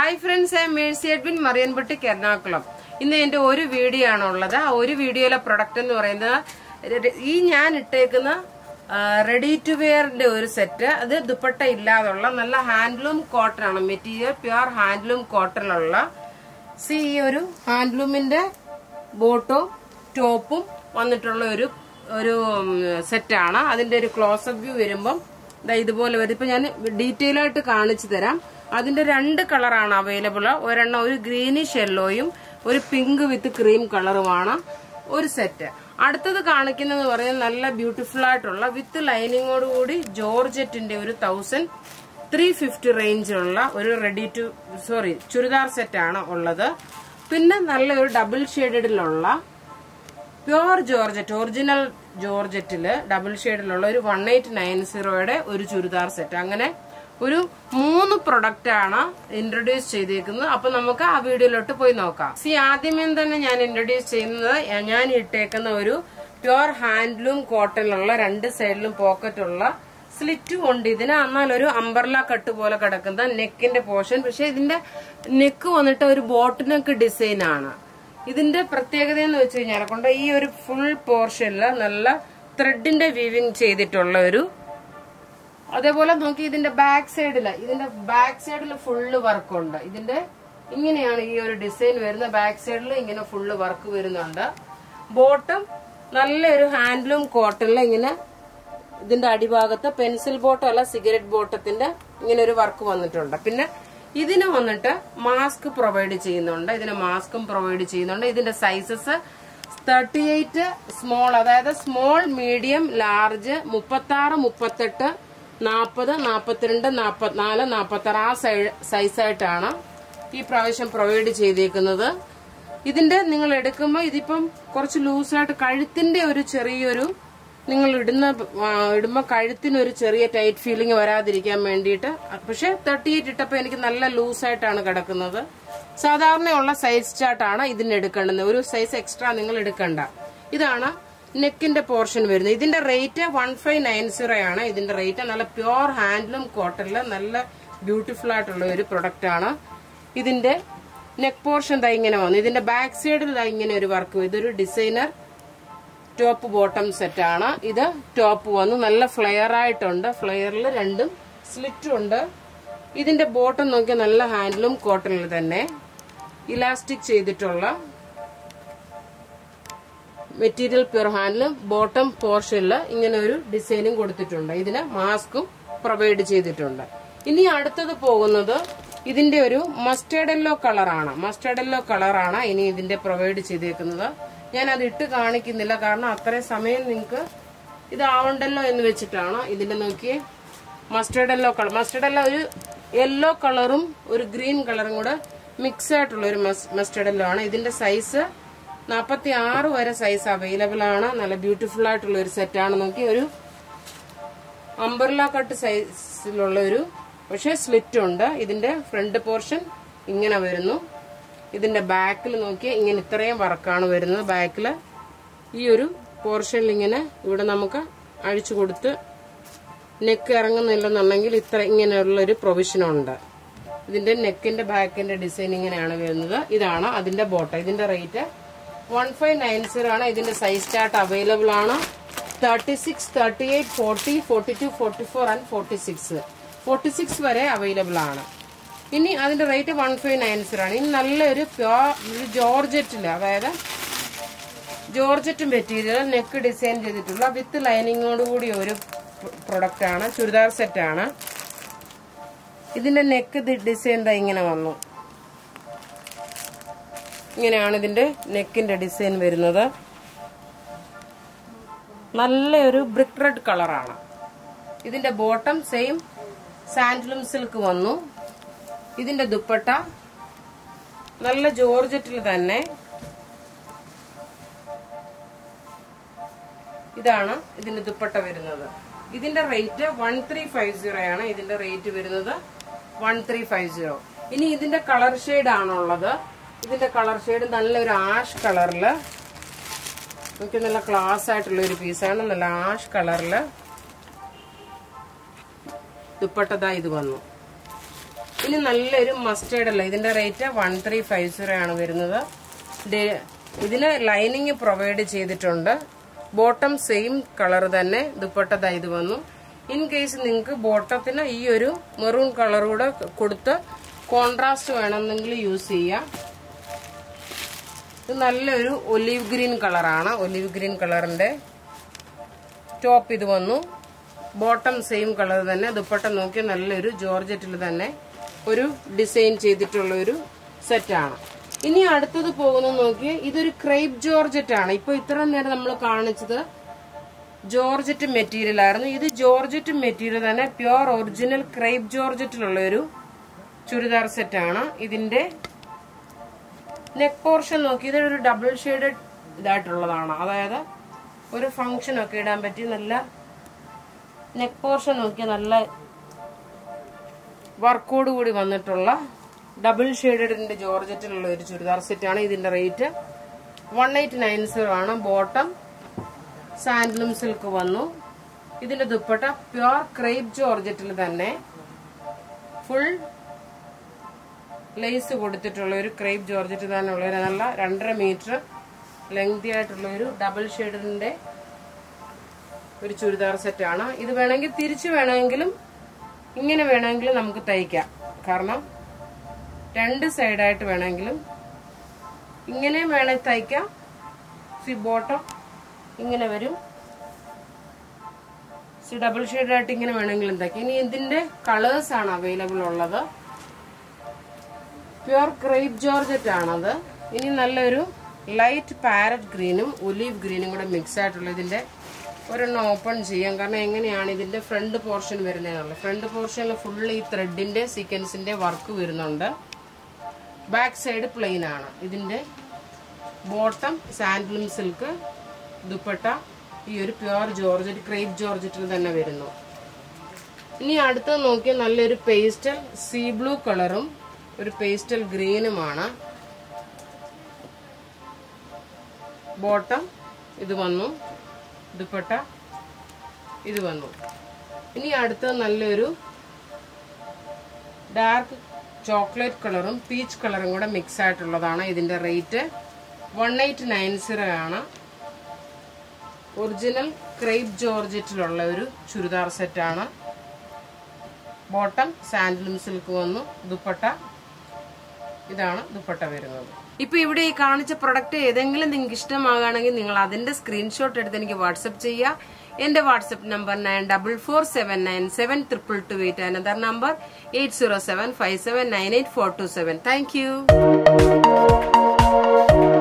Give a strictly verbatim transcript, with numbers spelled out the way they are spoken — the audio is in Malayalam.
Hi friends, I am Mercy Edwin, Mariyanpatti, Ernakulam. ഇന്ന് എന്റെ ഒരു വീഡിയോ ആണുള്ളത്. ആ ഒരു വീഡിയോയിലെ പ്രൊഡക്റ്റ് എന്ന് പറയുന്നത് ഈ ഞാൻ ഇട്ടേക്കുന്ന റെഡി ടു വെയറിന്റെ ഒരു സെറ്റ്. അത് ദുപ്പട്ട ഇല്ലാതുള്ള നല്ല ഹാൻഡ്ലൂം കോട്ടൺ ആണ് മെറ്റീരിയൽ, പ്യുർ ഹാൻഡ്ലൂം കോട്ടണിലുള്ള. സി ഈ ഒരു ഹാൻഡ്ലൂമിന്റെ ബോട്ടും ടോപ്പും വന്നിട്ടുള്ള ഒരു ഒരു സെറ്റാണ്. അതിന്റെ ഒരു ക്ലോസപ്പ് വ്യൂ വരുമ്പം ഇതുപോലെ വരും. ഇപ്പൊ ഞാൻ ഡീറ്റെയിൽ ആയിട്ട് കാണിച്ചു തരാം. അതിന്റെ രണ്ട് കളറാണ് അവൈലബിൾ. ഒരെണ്ണം ഒരു ഗ്രീനിഷ് യെല്ലോയും ഒരു പിങ്ക് വിത്ത് ക്രീം കളറുമാണ് ഒരു സെറ്റ്. അടുത്തത് കാണിക്കുന്നത് പറയുന്നത് നല്ല ബ്യൂട്ടിഫുൾ ആയിട്ടുള്ള വിത്ത് ലൈനിങ്ങോട് കൂടി ജോർജറ്റിന്റെ ഒരു തൗസൻഡ് ത്രീ ഫിഫ്റ്റി റേഞ്ചിലുള്ള ഒരു ready to sorry churidar set ആണ് ഉള്ളത്. പിന്നെ നല്ലൊരു ഡബിൾ ഷെയ്ഡിലുള്ള പ്യുർ ജോർജറ്റ്, ഒറിജിനൽ ജോർജറ്റില് ഡബിൾ ഷെയ്ഡിലുള്ള ഒരു വൺ എയ്റ്റ് നയൻ സീറോയുടെ ഒരു ചുരിദാർ സെറ്റ്. അങ്ങനെ ഒരു മൂന്ന് പ്രൊഡക്റ്റ് ആണ് ഇൻട്രൊഡ്യൂസ് ചെയ്തേക്കുന്നത്. അപ്പൊ നമുക്ക് ആ വീഡിയോയിലോട്ട് പോയി നോക്കാം. സി ആദ്യമേ തന്നെ ഞാൻ ഇൻട്രൊഡ്യൂസ് ചെയ്യുന്നത് ഞാൻ ഇട്ടേക്കുന്ന ഒരു പ്യുർ ഹാൻഡ്ലൂം കോട്ടണിലുള്ള രണ്ട് സൈഡിലും പോക്കറ്റ് ഉള്ള സ്ലിറ്റും ഉണ്ട് ഇതിന്. എന്നാൽ ഒരു അംബർല കട്ട് പോലെ കിടക്കുന്ന നെക്കിന്റെ പോർഷൻ. പക്ഷെ ഇതിന്റെ നെക്ക് വന്നിട്ട് ഒരു ബോട്ട് നെക്ക് ഡിസൈൻ ആണ്. ഇതിന്റെ പ്രത്യേകത എന്ന് വെച്ച് കഴിഞ്ഞാൽ കൊണ്ട് ഈ ഒരു ഫുൾ പോർഷനില് നല്ല ത്രെഡിന്റെ വീവിങ് ചെയ്തിട്ടുള്ള ഒരു, അതേപോലെ നോക്കി ഇതിന്റെ ബാക്ക് സൈഡില് ഇതിന്റെ ബാക്ക് സൈഡിൽ ഫുള്ള് വർക്ക് ഉണ്ട്. ഇതിന്റെ ഇങ്ങനെയാണ് ഈ ഒരു ഡിസൈൻ വരുന്നത്. ബാക്ക് സൈഡിൽ ഇങ്ങനെ ഫുള്ള് വർക്ക് വരുന്നുണ്ട്. ബോട്ടം നല്ലൊരു ഹാൻഡ്ലൂം കോട്ടണിൽ ഇങ്ങനെ ഇതിന്റെ അടിഭാഗത്ത് പെൻസിൽ ബോട്ടം അല്ല സിഗരറ്റ് ബോട്ടത്തിന്റെ ഇങ്ങനെ ഒരു വർക്ക് വന്നിട്ടുണ്ട്. പിന്നെ ഇതിന് വന്നിട്ട് മാസ്ക് പ്രൊവൈഡ് ചെയ്യുന്നുണ്ട്. ഇതിന് മാസ്കും പ്രൊവൈഡ് ചെയ്യുന്നുണ്ട്. ഇതിന്റെ സൈസസ് തേർട്ടി എയ്റ്റ് സ്മോൾ, അതായത് സ്മോൾ, മീഡിയം, ലാർജ്, മുപ്പത്തി ആറ്, മുപ്പത്തെട്ട്, നാൽപ്പത്, നാൽപ്പത്തിരണ്ട്, നാൽപ്പത്തിനാല്, നാൽപ്പത്തി ആറ് ആ സൈസായിട്ടാണ് ഈ പ്രാവശ്യം പ്രൊവൈഡ് ചെയ്തേക്കുന്നത്. ഇതിന്റെ നിങ്ങൾ എടുക്കുമ്പോൾ ഇതിപ്പം കുറച്ച് ലൂസായിട്ട് കഴുത്തിന്റെ ഒരു ചെറിയൊരു നിങ്ങൾ ഇടുന്ന ഇടുമ്പോൾ കഴുത്തിനൊരു ചെറിയ ടൈറ്റ് ഫീലിംഗ് വരാതിരിക്കാൻ വേണ്ടിയിട്ട്. പക്ഷെ തേർട്ടി എയ്റ്റ് ഇട്ടപ്പോൾ എനിക്ക് നല്ല ലൂസായിട്ടാണ് കിടക്കുന്നത്. സാധാരണയുള്ള സൈസ് ചാർട്ടാണ് ഇതിന് എടുക്കേണ്ടത്. ഒരു സൈസ് എക്സ്ട്രാ നിങ്ങൾ എടുക്കണ്ട. ഇതാണ് നെക്കിന്റെ പോർഷൻ വരുന്നത്. ഇതിന്റെ rate one five nine zero ആണ്. ഇതിന്റെ റേറ്റ് നല്ല പ്യുർ ഹാൻഡ്ലൂം കോട്ടണില് നല്ല ബ്യൂട്ടിഫുൾ ആയിട്ടുള്ള ഒരു പ്രൊഡക്റ്റ് ആണ്. ഇതിന്റെ നെക്ക് പോർഷൻ ദാ ഇങ്ങനെ വന്നു. ഇതിന്റെ ബാക്ക് സൈഡിൽ ദാ ഇങ്ങനെ ഒരു വർക്ക്. ഇതൊരു ഡിസൈനർ ടോപ്പ് ബോട്ടം സെറ്റ് ആണ്. ഇത് ടോപ്പ് വന്നു നല്ല ഫ്ലെയർ ആയിട്ടുണ്ട്. ഫ്ലെയറിൽ രണ്ടും സ്ലിറ്റും ഉണ്ട്. ഇതിന്റെ ബോട്ടം നോക്കിയാൽ നല്ല ഹാൻഡ്ലൂം കോട്ടണിൽ തന്നെ ഇലാസ്റ്റിക് ചെയ്തിട്ടുള്ള മെറ്റീരിയൽ പ്യുർ ഹാൻഡ്ലൂം. ബോട്ടം പോർഷനിൽ ഇങ്ങനെ ഒരു ഡിസൈനും കൊടുത്തിട്ടുണ്ട്. ഇതിന് മാസ്കും പ്രൊവൈഡ് ചെയ്തിട്ടുണ്ട്. ഇനി അടുത്തത് പോകുന്നത് ഇതിന്റെ ഒരു മസ്റ്റേർഡ് യെല്ലോ കളറാണ്. മസ്റ്റേർഡ് യെല്ലോ കളറാണ് ഇനി ഇതിന്റെ പ്രൊവൈഡ് ചെയ്തേക്കുന്നത്. ഞാൻ അത് ഇട്ട് കാണിക്കുന്നില്ല, കാരണം അത്രയും സമയം നിങ്ങൾക്ക് ഇതാവണ്ടല്ലോ എന്ന് വെച്ചിട്ടാണ്. ഇതിന്റെ നോക്കിയേ mustard yellow colour. Mustard yellow ഒരു യെല്ലോ കളറും ഒരു ഗ്രീൻ കളറും കൂടെ മിക്സ് ആയിട്ടുള്ള ഒരു മസ്റ്റേർഡ് യെല്ലോ ആണ്. ഇതിന്റെ സൈസ് നാൽപ്പത്തി ആറ് വരെ സൈസ് അവൈലബിൾ ആണ്. നല്ല ബ്യൂട്ടിഫുൾ ആയിട്ടുള്ള ഒരു സെറ്റാണ്. നോക്കി ഒരു അംബർല കട്ട് സൈസിലുള്ള ഒരു, പക്ഷെ സ്ലിറ്റ് ഉണ്ട്. ഇതിന്റെ ഫ്രണ്ട് പോർഷൻ ഇങ്ങനെ വരുന്നു. ഇതിന്റെ ബാക്കിൽ നോക്കിയാൽ ഇങ്ങനെ ഇത്രയും വർക്കാണ് വരുന്നത്. ബാക്കിൽ ഈ ഒരു പോർഷനിൽ ഇങ്ങനെ ഇവിടെ നമുക്ക് അഴിച്ചു കൊടുത്ത് നെക്ക് ഇറങ്ങുന്നില്ലെന്നുണ്ടെങ്കിൽ ഇത്ര ഇങ്ങനെയുള്ള ഒരു പ്രൊവിഷനുണ്ട്. ഇതിന്റെ നെക്കിന്റെ ബാക്കിന്റെ ഡിസൈൻ ഇങ്ങനെയാണ് വരുന്നത്. ഇതാണ് അതിന്റെ ബോട്ടം. ഇതിന്റെ rate one five nine zero ആണ്. ഇതിന്റെ സൈസ് ചാർട്ട് അവൈലബിൾ ആണ്. Thirty six, thirty eight, forty, forty two, forty four and forty six forty six വരെ അവൈലബിൾ ആണ്. ഇനി അതിന്റെ rate one five nine zero ആണ്. ഇനി നല്ലൊരു പ്യുർ ജോർജറ്റില്, അതായത് ജോർജറ്റ് മെറ്റീരിയൽ നെക്ക് ഡിസൈൻ ചെയ്തിട്ടുള്ള വിത്ത് ലൈനിങ്ങോട് കൂടി ഒരു പ്രൊഡക്റ്റ് ആണ്. ചുരിദാർ സെറ്റ് ആണ്. ഇതിന്റെ നെക്ക് ഡിസൈൻ ദാ ഇങ്ങനെ വന്നു. ഇങ്ങനെയാണ് ഇതിന്റെ നെക്കിന്റെ ഡിസൈൻ വരുന്നത്. നല്ലൊരു ബ്രിക്ക് റെഡ് കളറാണ്. ഇതിന്റെ ബോട്ടം സെയിം സാൻഡ്ലൂം സിൽക്ക് വന്നു. ഇതിന്റെ ദുപ്പട്ട നല്ല ജോർജറ്റിൽ തന്നെ. ഇതാണ് ഇതിന്റെ ദുപ്പട്ട വരുന്നത്. ഇതിന്റെ rate one three five zero ആണ്. ഇതിന്റെ റേറ്റ് വരുന്നത് വൺ ത്രീ ഫൈവ് സീറോ. ഇനി ഇതിന്റെ കളർ ഷെയ്ഡ് ആണുള്ളത്. ഇതിന്റെ കളർ ഷെയ്ഡ് നല്ലൊരു ആഷ് കളറില്, നമുക്ക് നല്ല ക്ലാസ് ആയിട്ടുള്ള ഒരു പീസാണ്. നല്ല ആഷ് കളറില് ദുപ്പട്ട ഇത് വന്നു. ഇനി നല്ലൊരു മസ്റ്റേർഡ് അല്ല, ഇതിന്റെ rate one three five zero ആണ് വരുന്നത്. ഇതിന് ലൈനിങ് പ്രൊവൈഡ് ചെയ്തിട്ടുണ്ട്. ബോട്ടം സെയിം കളർ തന്നെ, ദുപ്പട്ട ഇത് വന്നു. ഇൻ കേസ് നിങ്ങൾക്ക് ബോട്ടത്തിന് ഈ ഒരു മെറൂൺ കളർ കൂടെ കൊടുത്ത് കോൺട്രാസ്റ്റ് വേണമെന്നെങ്കിൽ യൂസ് ചെയ്യാം. ഇത് നല്ലൊരു ഒലിവ് ഗ്രീൻ കളറാണ്. ഒലിവ് ഗ്രീൻ കളറിന്റെ ടോപ്പ് ഇത് വന്നു. ബോട്ടം സെയിം കളർ തന്നെ. ദുപ്പട്ട നോക്കി നല്ലൊരു ജോർജറ്റിൽ തന്നെ ഒരു ഡിസൈൻ ചെയ്തിട്ടുള്ള ഒരു സെറ്റാണ്. ഇനി അടുത്തത് പോകുന്നത് നോക്കി, ഇതൊരു ക്രേപ്പ് ജോർജറ്റ് ആണ്. ഇപ്പൊ ഇത്ര നേരം നമ്മൾ കാണിച്ചത് ജോർജറ്റ് മെറ്റീരിയൽ ആയിരുന്നു. ഇത് ജോർജറ്റ് മെറ്റീരിയൽ തന്നെ, പ്യുവർ ഒറിജിനൽ ക്രേപ്പ് ജോർജറ്റിലുള്ള ഒരു ചുരിദാർ സെറ്റ് ആണ്. ഇതിന്റെ നെക്ക് പോർഷൻ നോക്കി, ഇതൊരു ഡബിൾ ഷെയ്ഡഡ് ഇതായിട്ടുള്ളതാണ്. അതായത് ഒരു ഫംഗ്ഷൻ ഒക്കെ ഇടാൻ പറ്റി നല്ല നെക്ക് പോർഷൻ നോക്കി നല്ല വർക്കോട് കൂടി വന്നിട്ടുള്ള ഡബിൾ ഷെയ്ഡഡിന്റെ ജോർജറ്റിലുള്ള ഒരു ചുരിദാർ സെറ്റ് ആണ്. ഇതിന്റെ rate one eight nine zero ആണ്. ബോട്ടം സാൻഡ്ലൂം സിൽക്ക് വന്നു. ഇതിന്റെ ദുപ്പട്ട പ്യുവർ ക്രേപ്പ് ജോർജറ്റിൽ തന്നെ ഫുൾ ലേസ് കൊടുത്തിട്ടുള്ള ഒരു ക്രേപ്പ് ജോർജറ്റ് തന്നെ ഉള്ള ഒരു നല്ല രണ്ടര മീറ്റർ ലെങ്തി ആയിട്ടുള്ള ഒരു ഡബിൾ ഷെയ്ഡിന്റെ ഒരു ചുരിദാർ സെറ്റ് ആണ്. ഇത് വേണമെങ്കിൽ തിരിച്ചു വേണമെങ്കിലും ഇങ്ങനെ വേണമെങ്കിലും നമുക്ക് തയ്ക്കാം. കാരണം രണ്ട് സൈഡായിട്ട് വേണമെങ്കിലും ഇങ്ങനെ വേണമെങ്കിൽ തയ്ക്കാം. സി ബോട്ടം ഇങ്ങനെ വരും. സി ഡബിൾ ഷെയ്ഡായിട്ട് ഇങ്ങനെ വേണമെങ്കിലും തയ്ക്കാം. ഇനി ഇതിന്റെ കളേഴ്സ് ആണ് അവൈലബിൾ ഉള്ളത്. പ്യുവർ ക്രേപ്പ് ജോർജറ്റ് ആണത്. ഇനി നല്ലൊരു ലൈറ്റ് പാരറ്റ് ഗ്രീനും ഒലീവ് ഗ്രീനും കൂടെ മിക്സ് ആയിട്ടുള്ള ഇതിന്റെ ഒരെണ്ണം ഓപ്പൺ ചെയ്യാം. കാരണം എങ്ങനെയാണ് ഇതിന്റെ ഫ്രണ്ട് പോർഷൻ വരുന്നതെന്നുള്ളത്. ഫ്രണ്ട് പോർഷനിൽ ഫുൾ ഈ ത്രെഡിന്റെ സീക്വൻസിന്റെ വർക്ക് വരുന്നുണ്ട്. ബാക്ക് സൈഡ് പ്ലെയിൻ ആണ്. ഇതിന്റെ ബോട്ടം സാൻഡ്ലൂം സിൽക്ക്, ദുപ്പട്ട ഈ ഒരു പ്യുവർ ജോർജറ്റ് ക്രേപ്പ് ജോർജറ്റിൽ തന്നെ വരുന്നു. ഇനി അടുത്ത് നോക്കിയാൽ നല്ലൊരു പേസ്റ്റൽ സീ ബ്ലൂ കളറും ഒരു പേസ്റ്റൽ ഗ്രീനുമാണ്. ബോട്ടം ഇത് വന്നു, ദുപ്പട്ട ഇത് വന്നു. ഇനി അടുത്ത നല്ലൊരു ഡാർക്ക് ചോക്ലേറ്റ് കളറും പീച്ച് കളറും കൂടെ മിക്സ് ആയിട്ടുള്ളതാണ്. ഇതിന്റെ rate one eight nine zero ആണ്. ഒറിജിനൽ ക്രേപ്പ് ജോർജറ്റിലുള്ള ഒരു ചുരിദാർ സെറ്റാണ്. ബോട്ടം സാൻഡ്ലൂം സിൽക്ക് വന്നു, ദുപ്പട്ട ഇതാണ് ദുപ്പട്ട വരുന്നത്. ഇപ്പൊ ഇവിടെ ഈ കാണിച്ച പ്രൊഡക്റ്റ് ഏതെങ്കിലും നിങ്ങൾക്ക് ഇഷ്ടമാകുകയാണെങ്കിൽ നിങ്ങൾ അതിന്റെ സ്ക്രീൻഷോട്ട് എടുത്ത് എനിക്ക് വാട്സ്ആപ്പ് ചെയ്യുക. എന്റെ WhatsApp number nine double four seven nine seven triple two eight. Another number eight zero seven five seven nine eight four two seven. Thank U.